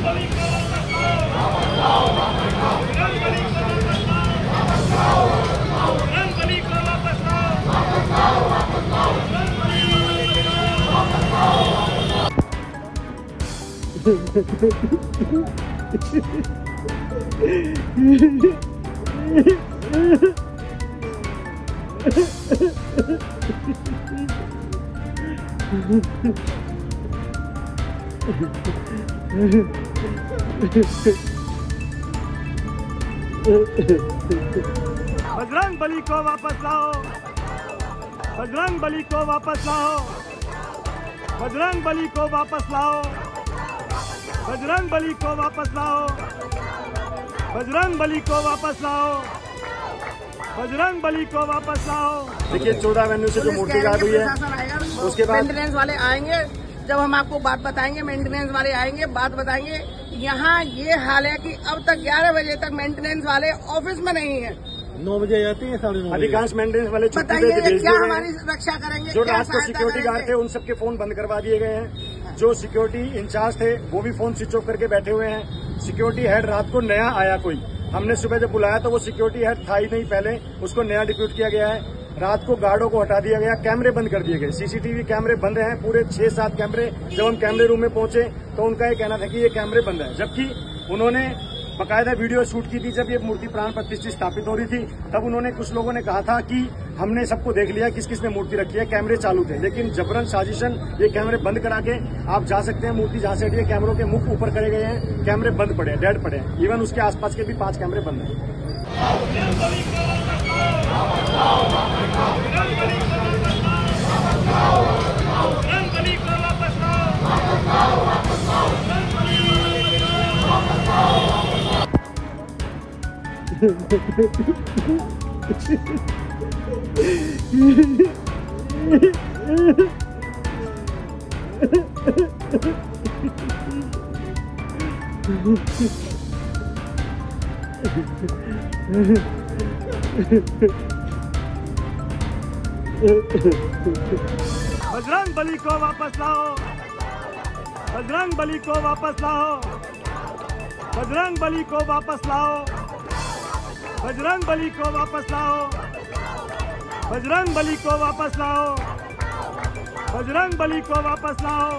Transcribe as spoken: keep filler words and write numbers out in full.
बजरंग बली को वापस लाओ, बजरंग बली को वापस लाओ, बजरंग बली को वापस लाओ, बजरंग बली को वापस लाओ, बजरंग बली को वापस लाओ, बजरंग बली को वापस लाओ। देखिए चौदह एवेन्यू से जो मूर्ति गायब हुई है उसके बाद मेंटेनेंस वाले आएंगे, जब हम आपको बात बताएंगे, मेंटेनेंस वाले आएंगे, बात बताएंगे। यहाँ ये हाल है कि अब तक ग्यारह बजे तक मेंटेनेंस वाले ऑफिस में नहीं है। नौ बजे जाती है, साढ़े नौ अधिकांश मेंटेनेंस वाले छुट्टी पे बताइए भेज क्या दिए हमारी हैं। रक्षा करेंगे? जो क्या रात को सहायता सिक्योरिटी गार्ड करेंगे? थे उन सबके फोन बंद करवा दिए गए हैं। जो सिक्योरिटी इंचार्ज थे वो भी फोन स्विच ऑफ करके बैठे हुए हैं। सिक्योरिटी हेड रात को नया आया कोई, हमने सुबह जब बुलाया तो वो सिक्योरिटी हेड था ही नहीं पहले, उसको नया डिप्यूट किया गया है। रात को गार्डों को हटा दिया गया, कैमरे बंद कर दिए गए, सीसीटीवी कैमरे बंद हैं पूरे छह सात कैमरे। जब हम कैमरे रूम में पहुंचे तो उनका ये कहना था कि ये कैमरे बंद है, जबकि उन्होंने बकायदा वीडियो शूट की थी। जब ये मूर्ति प्राण प्रतिष्ठित स्थापित हो रही थी तब उन्होंने, कुछ लोगों ने कहा था कि हमने सबको देख लिया किस किस ने मूर्ति रखी है, कैमरे चालू थे। लेकिन जबरन साजिशन ये कैमरे बंद करा के आप जा सकते हैं, मूर्ति जहां से हटी है कैमरों के मुख ऊपर करे गए हैं, कैमरे बंद पड़े हैं, डेड पड़े हैं। इवन उसके आसपास के भी पांच कैमरे बंद हैं। बजरंग बली को वापस लाओ, बजरंग बली को वापस लाओ, बजरंग बली को वापस लाओ, बजरंग बली को वापस लाओ, बजरंग बली को वापस लाओ, बजरंग बली को वापस लाओ।